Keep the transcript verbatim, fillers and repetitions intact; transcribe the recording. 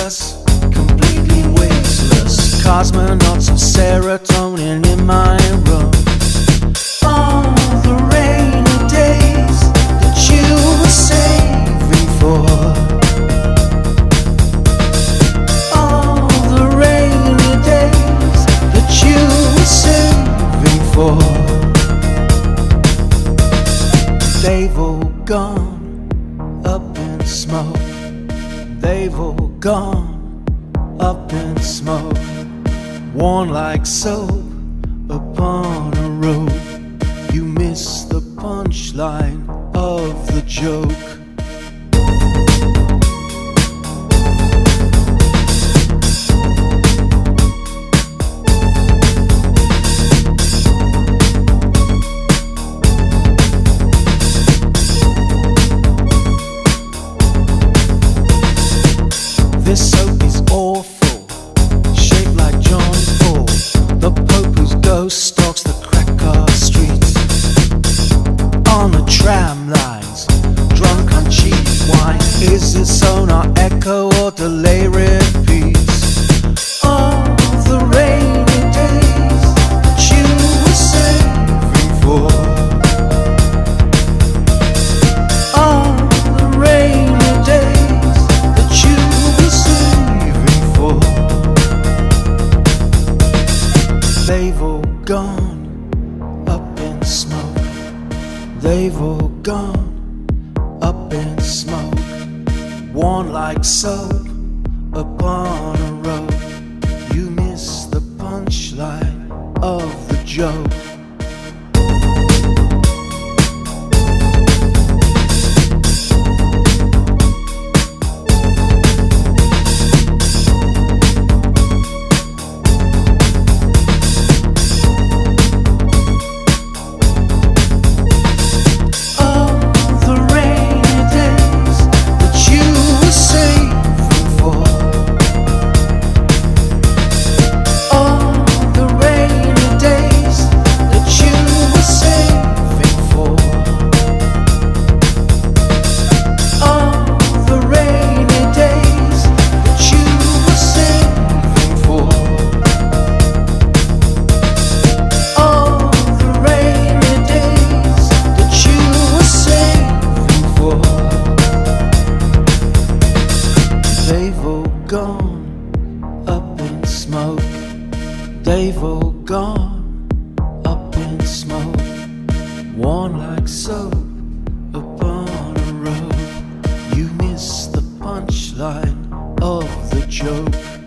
tasteless, completely wasteless. Cosmonauts of serotonin in my room. All the rainy days that you were saving for. All the rainy days that you were saving for. They've all gone up in smoke. They've all gone up in smoke. Worn like soap upon a rope. You miss the punchline of the joke. This soap is awful, shaped like John Paul, the Pope whose ghost stalks the crack-car streets. On the tram lines, drunk on cheap wine. Is it sonar echo or delay repeats? All the rainy days that you were saving for. All the rainy days that you were saving for. They've all gone up in smoke. They've all gone up in smoke. Worn like soap upon a rope. You miss the punchline of the joke. They've all gone up in smoke. They've all gone up in smoke. Worn like soap upon a rope. You miss the punchline of the joke.